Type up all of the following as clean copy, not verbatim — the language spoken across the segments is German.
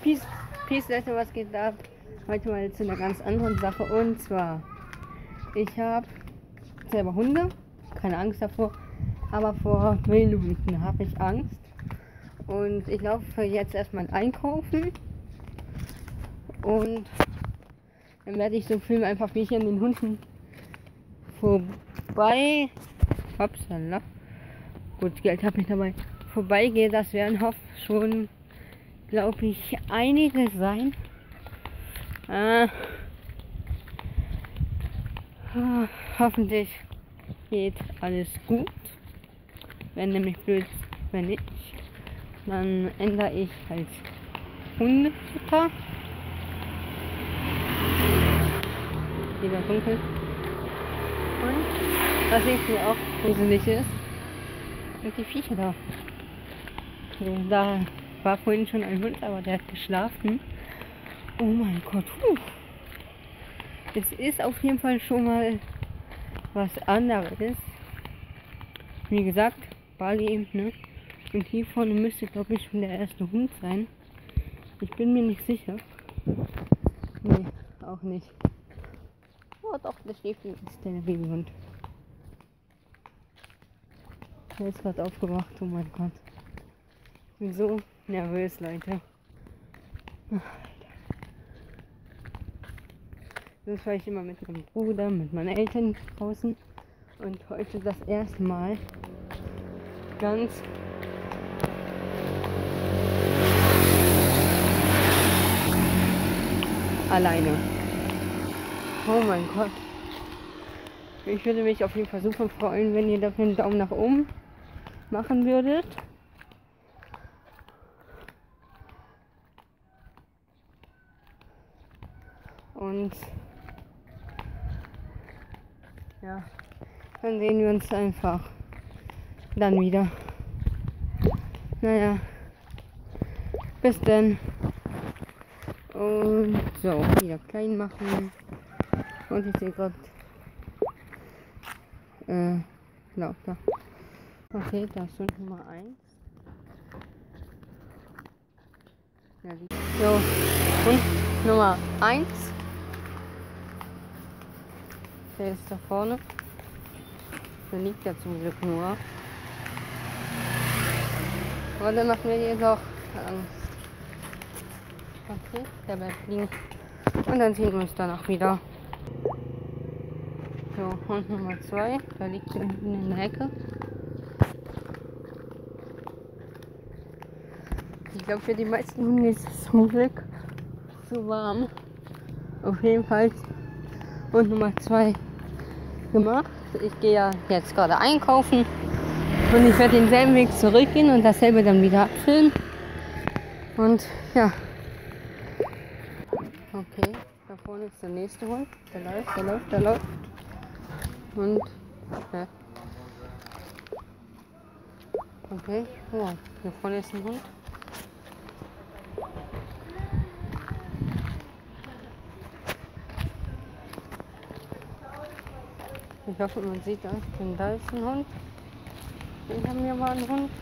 Peace Leute, was geht ab? Heute mal zu einer ganz anderen Sache, und zwar, ich habe selber Hunde, keine Angst davor, aber vor Wildhunden habe ich Angst. Und ich laufe jetzt erstmal einkaufen und dann werde ich so filmen, einfach wie ich an den Hunden Hopsala. Gut, Geld habe ich dabei. Vorbeigehe, das werden schon, glaube ich, einige sein. Hoffentlich geht alles gut. Wenn nämlich blöd, wenn nicht, dann ändere ich als Hundefutter. Wieder dunkel. Und was ich mir auch gruselig ist, sind die Viecher da. So, da war vorhin schon ein Hund, aber der hat geschlafen. Oh mein Gott. Es ist auf jeden Fall schon mal was anderes. Wie gesagt, Bali eben, ne? Und hier vorne müsste, glaube ich, schon der erste Hund sein. Ich bin mir nicht sicher. Nee, auch nicht. Oh doch, der schläft, ist der Babyhund. Der ist gerade aufgewacht, oh mein Gott. Ich bin so nervös, Leute. Sonst war ich immer mit meinem Bruder, mit meinen Eltern draußen. Und heute das erste Mal ganz alleine. Oh mein Gott. Ich würde mich auf jeden Fall super freuen, wenn ihr dafür einen Daumen nach oben machen würdet. Und ja, dann sehen wir uns einfach dann wieder. Naja, bis dann. Und so, wieder klein machen. Und ich sehe gerade lauter. Okay, das ist Hund Nummer 1. Ja, so, Hund Nummer 1. Der ist da vorne. Der liegt ja zum Glück nur. Aber der macht mir jetzt auch Angst. Okay, der bleibt liegen. Und dann sehen wir uns danach wieder. So, Hund Nummer 2. Der liegt hinten in der Ecke. Ich glaube, für die meisten Hunde ist es zum Glück zu warm. Auf jeden Fall Hund Nummer 2 gemacht. Ich gehe ja jetzt gerade einkaufen und ich werde denselben Weg zurückgehen und dasselbe dann wieder abfüllen. Und ja. Okay, da vorne ist der nächste Hund. Der läuft. Und ja. Okay, oh, hier vorne ist ein Hund. Ich hoffe, man sieht das, denn da ist ein Hund. Hinter mir war ein Hund.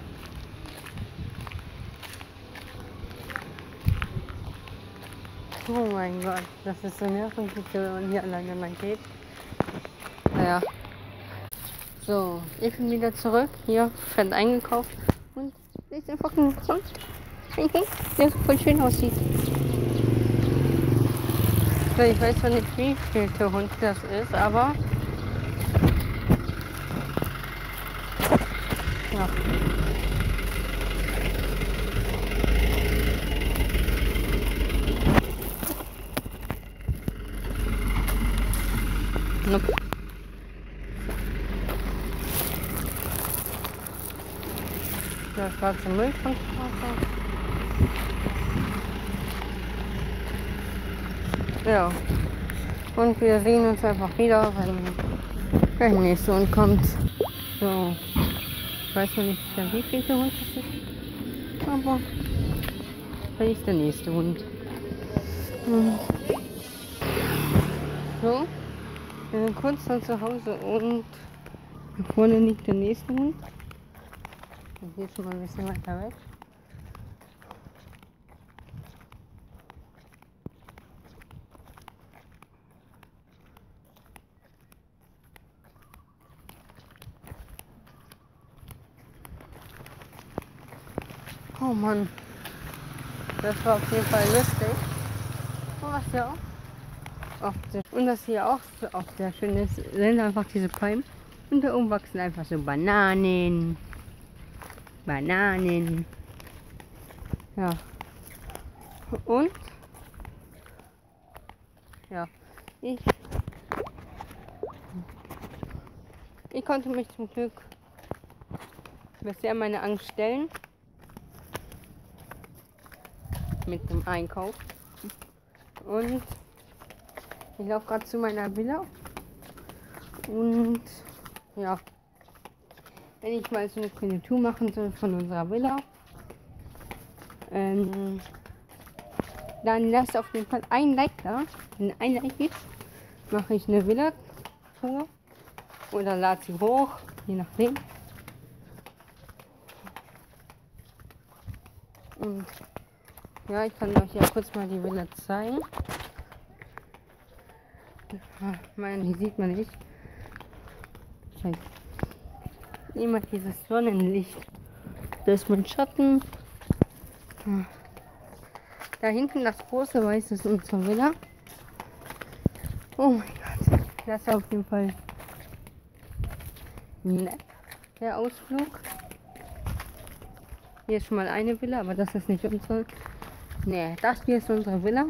Oh mein Gott, das ist so nervig, wenn man hier alleine lang geht. Naja. So, ich bin wieder zurück. Hier, fett eingekauft. Und da ist einfach ein Hund. Ein Hund, der so voll schön aussieht. So, ich weiß zwar nicht, wie viel der Hund das ist, aber ja. Nope. Das war zum Mülltransporter. Ja. Und wir sehen uns einfach wieder, wenn der nächste Hund kommt. So. Ich weiß noch nicht, wie viel der Hund das ist. Aber da ist der nächste Hund. So. Wir sind kurz von zu Hause und hier vorne liegt der nächste Hund. Und hier ist schon mal ein bisschen weiter weg. Oh Mann, das war auf jeden Fall lustig. Und was ja auch sehr, und was hier auch sehr schön ist, sind einfach diese Palmen. Und da oben wachsen einfach so Bananen. Ja. Und ja, ich konnte mich zum Glück bisher meine Angst stellen mit dem Einkauf. Und ich laufe gerade zu meiner Villa. Und ja, wenn ich mal so eine kleine Tour machen soll von unserer Villa, dann lasst auf jeden Fall ein Like da. Wenn ein Like gibt, mache ich eine Villa-Tour oder lade sie hoch, je nachdem. Und ja, ich kann euch ja kurz mal die Villa zeigen. Die sieht man nicht. Scheiße. Immer dieses Sonnenlicht. Da ist mein Schatten. Da hinten das große Weiße ist unsere Villa. Oh mein Gott. Das ist auf jeden Fall nett, der Ausflug. Hier ist schon mal eine Villa, aber das ist nicht unsere. Nee, das hier ist unsere Villa.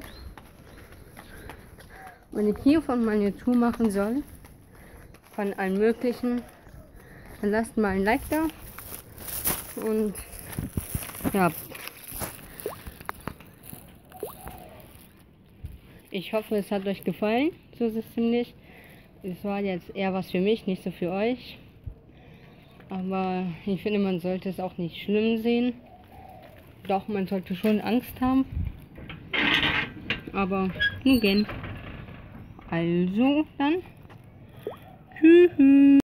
Wenn ich hiervon mal eine Tour machen soll, von allen möglichen, dann lasst mal ein Like da. Und ja, ich hoffe, es hat euch gefallen, so ist es ziemlich. Es war jetzt eher was für mich, nicht so für euch. Aber ich finde, man sollte es auch nicht schlimm sehen. Doch, man sollte schon Angst haben. Aber nun gehen. Also dann. Tschüss.